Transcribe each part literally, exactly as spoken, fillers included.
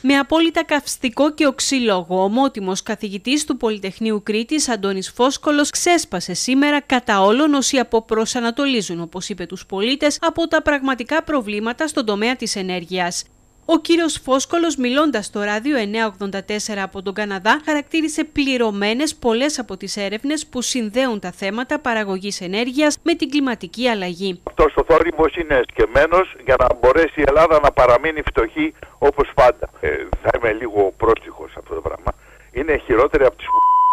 Με απόλυτα καυστικό και οξύ λόγο, ο ομότιμος καθηγητής του Πολυτεχνείου Κρήτης, Αντώνης Φόσκολος, ξέσπασε σήμερα κατά όλων όσοι αποπροσανατολίζουν, όπως είπε, τους πολίτες από τα πραγματικά προβλήματα στον τομέα της ενέργειας. Ο κύριος Φόσκολος, μιλώντας στο ράδιο εννιακόσια ογδόντα τέσσερα από τον Καναδά, χαρακτήρισε πληρωμένες πολλές από τις έρευνες που συνδέουν τα θέματα παραγωγής ενέργειας με την κλιματική αλλαγή. Αυτός ο θόρυβος είναι εσκεμμένος για να μπορέσει η Ελλάδα να παραμείνει φτωχή όπως πάντα. Ε, θα είμαι λίγο πρόστιχος σε αυτό το πράγμα. Είναι χειρότερη από τις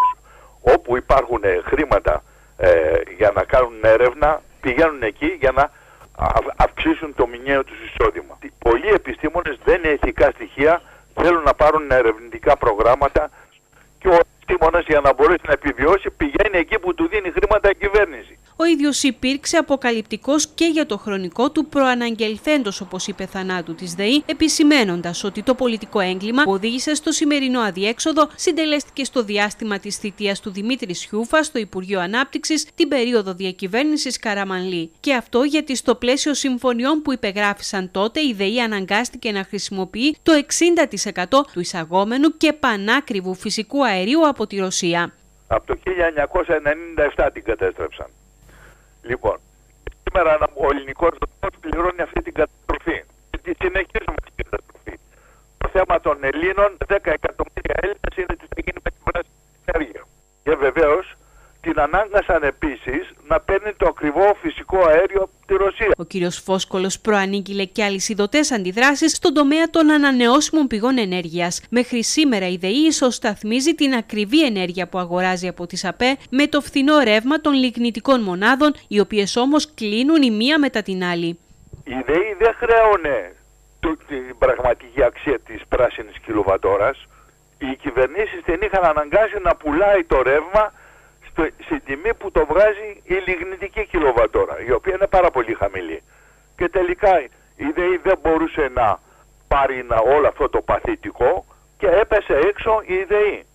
όπου υπάρχουν χρήματα ε, για να κάνουν έρευνα, πηγαίνουν εκεί για να αυξήσουν το μηνιαίο τους εισόδημα. Πολλοί επιστήμονες δεν είναι ηθικά στοιχεία, θέλουν να πάρουν ερευνητικά προγράμματα και ο επιστήμονας για να μπορέσει να επιβιώσει πηγαίνει εκεί που του δίνει χρήματα η κυβέρνηση. Ο ίδιος υπήρξε αποκαλυπτικός και για το χρονικό του προαναγγελθέντος, όπως είπε, θανάτου της ΔΕΗ, επισημένοντας ότι το πολιτικό έγκλημα που οδήγησε στο σημερινό αδιέξοδο συντελέστηκε στο διάστημα της θητείας του Δημήτρη Σιούφα στο Υπουργείο Ανάπτυξης την περίοδο διακυβέρνησης Καραμανλή. Και αυτό γιατί στο πλαίσιο συμφωνιών που υπεγράφησαν τότε η ΔΕΗ αναγκάστηκε να χρησιμοποιεί το εξήντα τοις εκατό του εισαγόμενου και πανάκριβου φυσικού αερίου από τη Ρωσία. Από το χίλια εννιακόσια ενενήντα επτά την κατέστρεψαν. Λοιπόν, σήμερα ο ελληνικός λαός πληρώνει αυτή την καταστροφή. Και τη συνεχίζουμε την καταστροφή. Το θέμα των Ελλήνων, δέκα εκατομμύρια Έλληνες, είναι τι θα γίνει με την πράσινη ενέργεια. Και βεβαίως την ανάγκασαν επίσης να παίρνει το ακριβό φυσικό αέριο από τη Ρωσία. Ο κύριος Φόσκολος προανήγγειλε και αλυσιδωτές αντιδράσεις στον τομέα των ανανεώσιμων πηγών ενέργειας. Μέχρι σήμερα η ΔΕΗ ισοσταθμίζει την ακριβή ενέργεια που αγοράζει από τις ΑΠΕ με το φθηνό ρεύμα των λιγνητικών μονάδων, οι οποίες όμως κλείνουν η μία μετά την άλλη. Η ΔΕΗ δεν χρέωνε την πραγματική αξία της πράσινης κιλοβατόρας. Οι κυβερνήσεις την είχαν αναγκάσει να πουλάει το ρεύμα στην τιμή που το βγάζει η λιγνητική κιλοβατόρα, η οποία είναι πάρα πολύ χαμηλή. Και τελικά η ΔΕΗ δεν μπορούσε να πάρει όλο αυτό το παθητικό και έπεσε έξω η ΔΕΗ.